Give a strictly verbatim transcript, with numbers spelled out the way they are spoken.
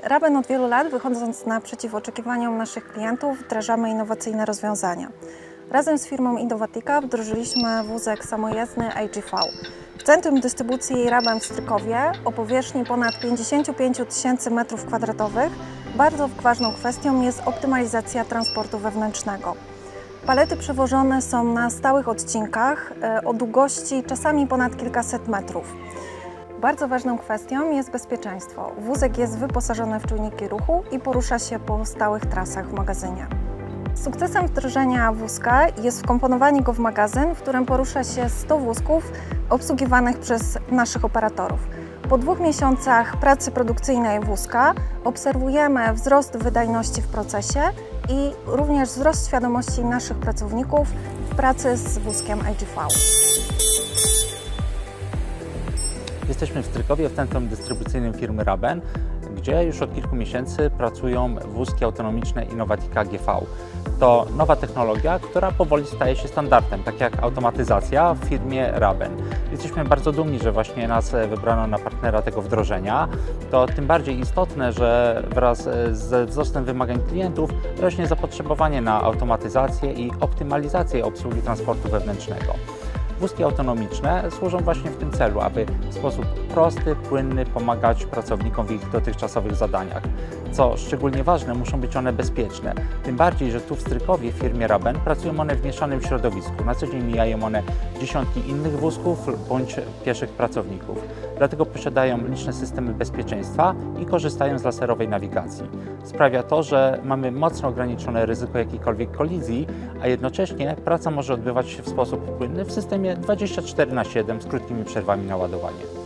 Raben od wielu lat, wychodząc naprzeciw oczekiwaniom naszych klientów, wdrażamy innowacyjne rozwiązania. Razem z firmą Innovatica wdrożyliśmy wózek samojezdny A G V. W centrum dystrybucji Raben w Strykowie o powierzchni ponad pięćdziesięciu pięciu tysięcy metrów kwadratowych bardzo ważną kwestią jest optymalizacja transportu wewnętrznego. Palety przewożone są na stałych odcinkach o długości czasami ponad kilkaset metrów. Bardzo ważną kwestią jest bezpieczeństwo. Wózek jest wyposażony w czujniki ruchu i porusza się po stałych trasach w magazynie. Sukcesem wdrożenia wózka jest wkomponowanie go w magazyn, w którym porusza się sto wózków obsługiwanych przez naszych operatorów. Po dwóch miesiącach pracy produkcyjnej wózka obserwujemy wzrost wydajności w procesie i również wzrost świadomości naszych pracowników w pracy z wózkiem A G V. Jesteśmy w Strykowie, w centrum dystrybucyjnym firmy Raben, gdzie już od kilku miesięcy pracują wózki autonomiczne Innovatica G V. To nowa technologia, która powoli staje się standardem, tak jak automatyzacja w firmie Raben. Jesteśmy bardzo dumni, że właśnie nas wybrano na partnera tego wdrożenia. To tym bardziej istotne, że wraz ze wzrostem wymagań klientów rośnie zapotrzebowanie na automatyzację i optymalizację obsługi transportu wewnętrznego. Wózki autonomiczne służą właśnie w tym celu, aby w sposób prosty, płynny pomagać pracownikom w ich dotychczasowych zadaniach. Co szczególnie ważne, muszą być one bezpieczne. Tym bardziej, że tu w Strykowie, w firmie Raben, pracują one w mieszanym środowisku. Na co dzień mijają one dziesiątki innych wózków bądź pieszych pracowników. Dlatego posiadają liczne systemy bezpieczeństwa i korzystają z laserowej nawigacji. Sprawia to, że mamy mocno ograniczone ryzyko jakiejkolwiek kolizji, a jednocześnie praca może odbywać się w sposób płynny w systemie dwadzieścia cztery na siedem z krótkimi przerwami na ładowanie.